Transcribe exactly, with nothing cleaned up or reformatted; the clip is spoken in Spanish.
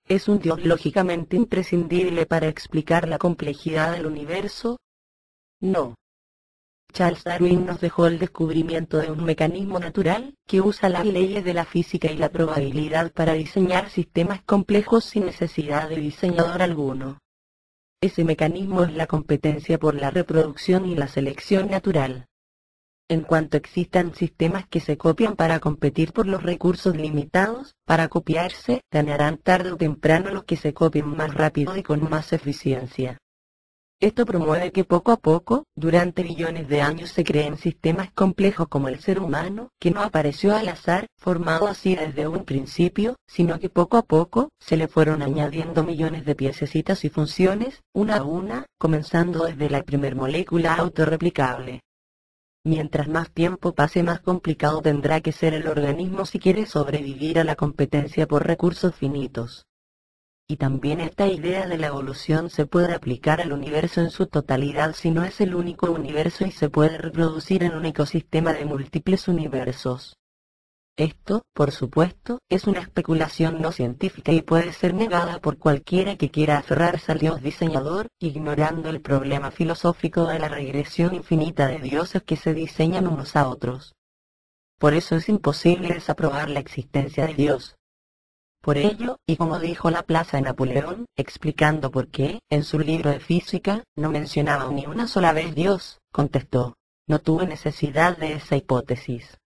¿Es un Dios lógicamente imprescindible para explicar la complejidad del universo? No. Charles Darwin nos dejó el descubrimiento de un mecanismo natural que usa las leyes de la física y la probabilidad para diseñar sistemas complejos sin necesidad de diseñador alguno. Ese mecanismo es la competencia por la reproducción y la selección natural. En cuanto existan sistemas que se copian para competir por los recursos limitados, para copiarse, ganarán tarde o temprano los que se copien más rápido y con más eficiencia. Esto promueve que poco a poco, durante billones de años se creen sistemas complejos como el ser humano, que no apareció al azar, formado así desde un principio, sino que poco a poco, se le fueron añadiendo millones de piececitas y funciones, una a una, comenzando desde la primer molécula autorreplicable. Mientras más tiempo pase, más complicado tendrá que ser el organismo si quiere sobrevivir a la competencia por recursos finitos. Y también esta idea de la evolución se puede aplicar al universo en su totalidad si no es el único universo y se puede reproducir en un ecosistema de múltiples universos. Esto, por supuesto, es una especulación no científica y puede ser negada por cualquiera que quiera aferrarse al Dios diseñador, ignorando el problema filosófico de la regresión infinita de dioses que se diseñan unos a otros. Por eso es imposible desaprobar la existencia de Dios. Por ello, y como dijo Laplace a Napoleón, explicando por qué, en su libro de física, no mencionaba ni una sola vez Dios, contestó: no tuve necesidad de esa hipótesis.